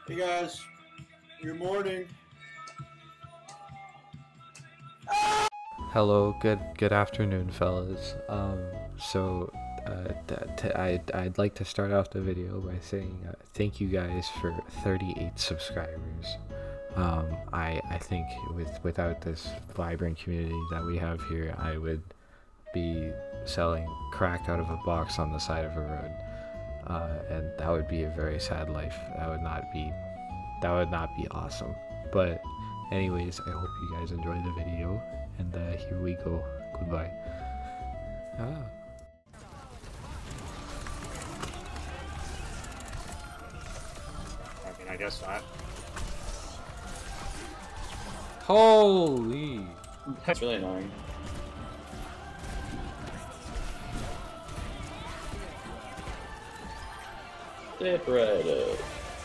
Hey guys, good morning. Hello, good afternoon, fellas. I'd like to start off the video by saying thank you guys for 38 subscribers. I think without this vibrant community that we have here, I would be selling crack out of a box on the side of a road, and that would be a very sad life. That would not be awesome. But anyways, I hope you guys enjoy the video, and here we go. Goodbye. I guess not. Holy! That's really annoying. Step right up.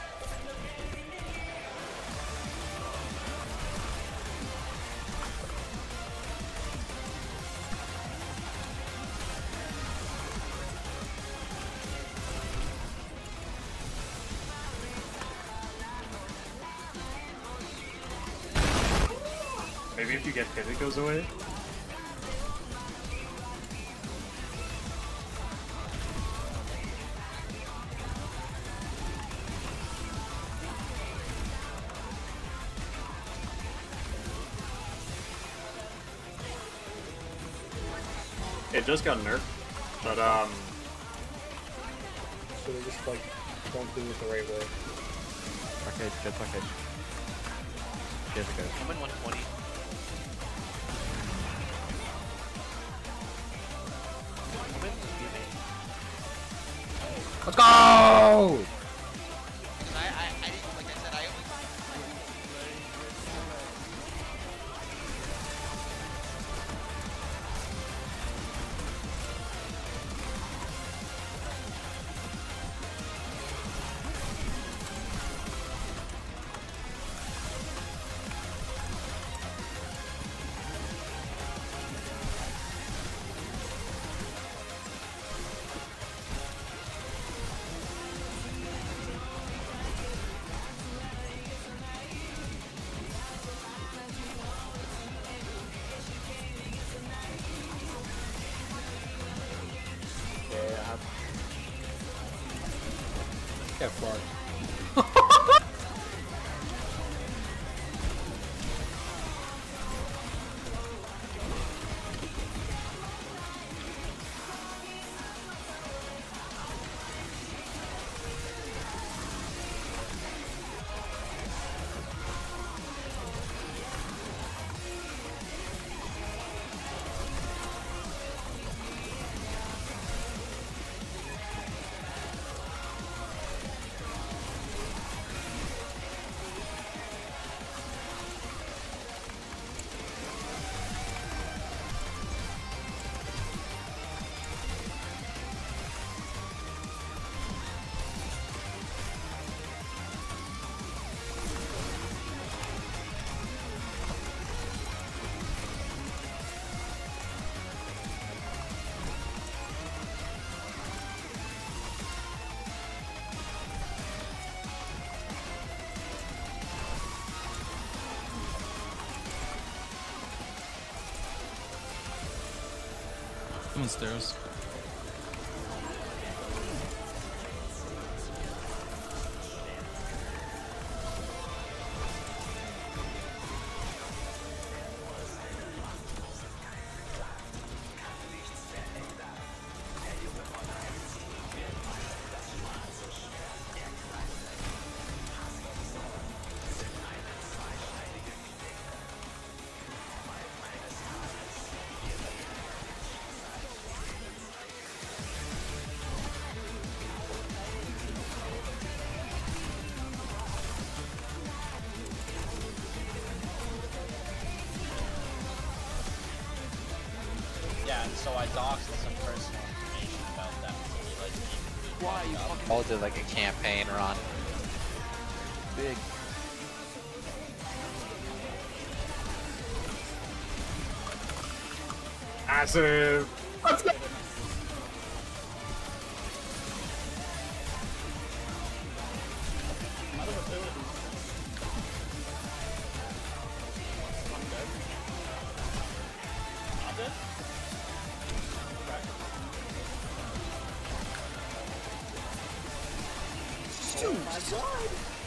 Maybe if you get hit, it goes away. It just got nerfed, but So they just like don't do it the right way. Package, good package. Here's a go. I'm in 120. Let's go! I didn't, like I said, I only... Get fucked. I'm on stairs. Yeah, and so I doxed some personal information about them. So like, Why you fucking all did like a campaign run? Big. massive. Let's go. Oh my god!